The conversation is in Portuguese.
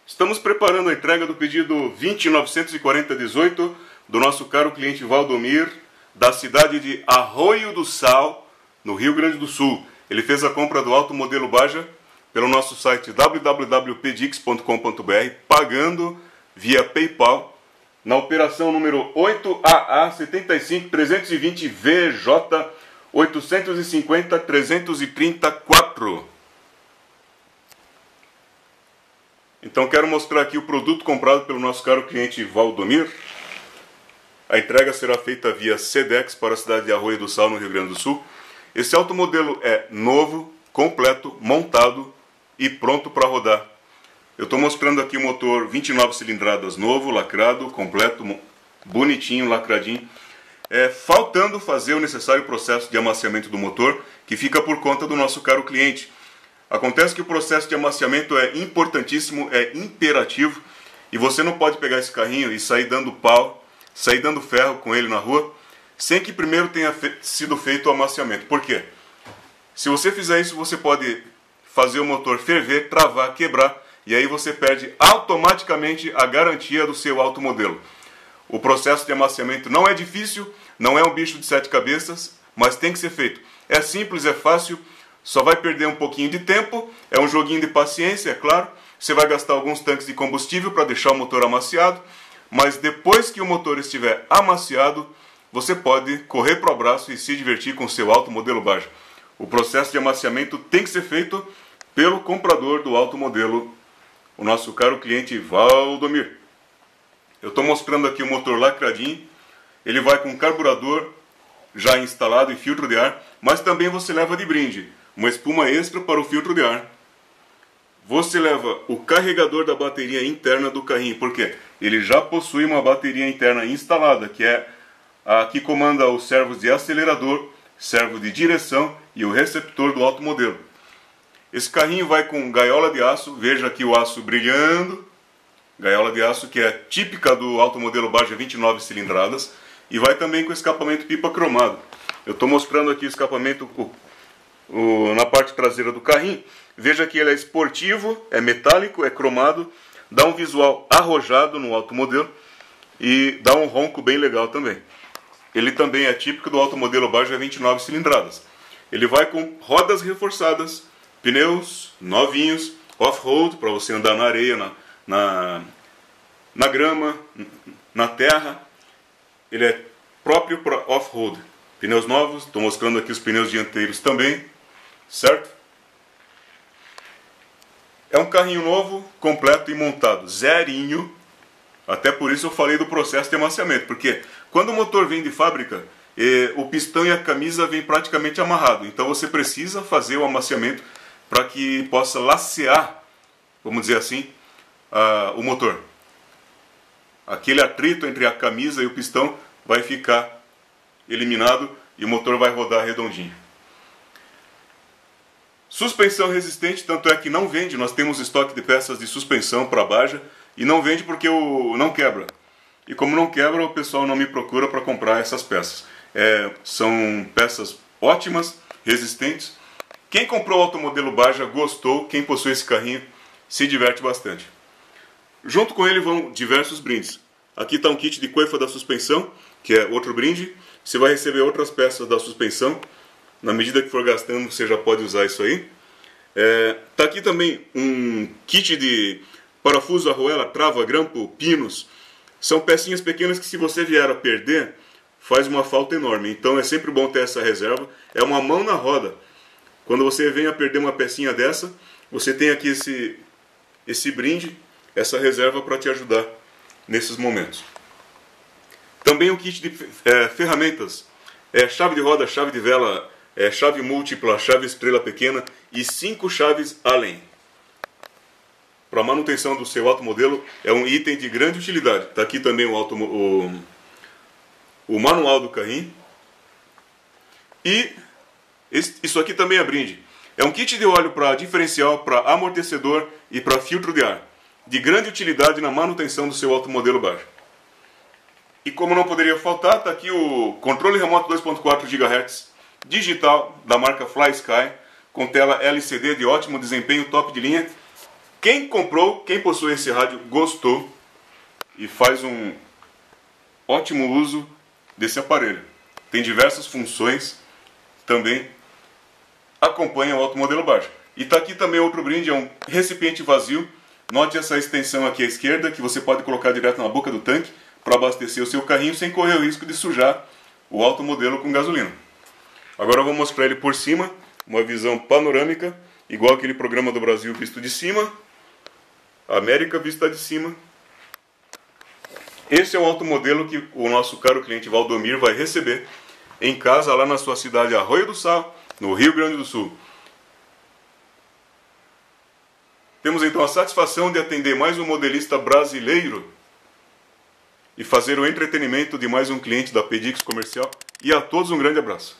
Estamos preparando a entrega do pedido 2094018 do nosso caro cliente Valdomir, da cidade de Arroio do Sal, no Rio Grande do Sul. Ele fez a compra do Alto Modelo Baja pelo nosso site www.pedix.com.br, pagando via PayPal, na operação número 8AA75320VJ 850-334. Então quero mostrar aqui o produto comprado pelo nosso caro cliente Valdomir. A entrega será feita via Sedex para a cidade de Arroio do Sal, no Rio Grande do Sul. Esse automodelo é novo, completo, montado e pronto para rodar. Eu estou mostrando aqui o motor 29 cilindradas novo, lacrado, completo, bonitinho, lacradinho. Faltando fazer o necessário processo de amaciamento do motor, que fica por conta do nosso caro cliente. Acontece que o processo de amaciamento é importantíssimo, é imperativo, e você não pode pegar esse carrinho e sair dando pau, sair dando ferro com ele na rua, sem que primeiro tenha sido feito o amaciamento. Por quê? Se você fizer isso, você pode fazer o motor ferver, travar, quebrar, e aí você perde automaticamente a garantia do seu automodelo. O processo de amaciamento não é difícil, não é um bicho de 7 cabeças, mas tem que ser feito. É simples, é fácil, só vai perder um pouquinho de tempo, é um joguinho de paciência, é claro. Você vai gastar alguns tanques de combustível para deixar o motor amaciado, mas depois que o motor estiver amaciado, você pode correr para o abraço e se divertir com o seu Alto Modelo Baja. O processo de amaciamento tem que ser feito pelo comprador do Alto Modelo, o nosso caro cliente Valdomir. Eu estou mostrando aqui o motor lacradinho. Ele vai com carburador já instalado e filtro de ar, mas também você leva de brinde uma espuma extra para o filtro de ar. Você leva o carregador da bateria interna do carrinho, porque ele já possui uma bateria interna instalada, que é a que comanda os servos de acelerador, servo de direção e o receptor do alto modelo. Esse carrinho vai com gaiola de aço, veja aqui o aço brilhando, gaiola de aço que é típica do Alto Modelo Baja 29 cilindradas, e vai também com escapamento pipa cromado. Eu estou mostrando aqui o escapamento na parte traseira do carrinho. Veja que ele é esportivo, é metálico, é cromado, dá um visual arrojado no Alto Modelo e dá um ronco bem legal também. Ele também é típico do Alto Modelo Baja 29 cilindradas. Ele vai com rodas reforçadas, pneus novinhos, off-road para você andar na areia, na grama, na terra. Ele é próprio para off-road. Pneus novos, estou mostrando aqui os pneus dianteiros também, certo? É um carrinho novo, completo e montado, zerinho. Até por isso eu falei do processo de amaciamento, porque quando o motor vem de fábrica, o pistão e a camisa vêm praticamente amarrado. Então você precisa fazer o amaciamento para que possa lacear, vamos dizer assim, o motor. Aquele atrito entre a camisa e o pistão vai ficar eliminado e o motor vai rodar redondinho. Suspensão resistente, tanto é que não vende. Nós temos estoque de peças de suspensão para Baja e não vende porque não quebra. E como não quebra, o pessoal não me procura para comprar essas peças. São peças ótimas, resistentes. Quem comprou o automodelo Baja gostou, quem possui esse carrinho se diverte bastante. Junto com ele vão diversos brindes. Aqui está um kit de coifa da suspensão, que é outro brinde. Você vai receber outras peças da suspensão. Na medida que for gastando, você já pode usar isso aí. Está aqui também um kit de parafuso, arruela, trava, grampo, pinos. São pecinhas pequenas que, se você vier a perder, faz uma falta enorme. Então é sempre bom ter essa reserva. É uma mão na roda. Quando você vem a perder uma pecinha dessa, você tem aqui esse brinde, essa reserva para te ajudar nesses momentos. Também um kit de ferramentas, chave de roda, chave de vela, chave múltipla, chave estrela pequena e 5 chaves Allen. Para manutenção do seu automodelo é um item de grande utilidade. Está aqui também o manual do carrinho. E isso aqui também é brinde. É um kit de óleo para diferencial, para amortecedor e para filtro de ar, de grande utilidade na manutenção do seu automodelo Baja. E como não poderia faltar, está aqui o controle remoto 2.4 GHz digital da marca FlySky, com tela LCD de ótimo desempenho, top de linha. Quem comprou, quem possui esse rádio, gostou e faz um ótimo uso desse aparelho. Tem diversas funções, também acompanha o alto modelo baixo. E está aqui também outro brinde, é um recipiente vazio. Note essa extensão aqui à esquerda, que você pode colocar direto na boca do tanque para abastecer o seu carrinho sem correr o risco de sujar o alto modelo com gasolina. Agora eu vou mostrar ele por cima, uma visão panorâmica, igual aquele programa do Brasil visto de cima, América vista de cima. Esse é o alto modelo que o nosso caro cliente Valdomir vai receber em casa, lá na sua cidade Arroio do Sal, no Rio Grande do Sul. Temos então a satisfação de atender mais um modelista brasileiro e fazer o entretenimento de mais um cliente da Pedix Comercial. E a todos um grande abraço.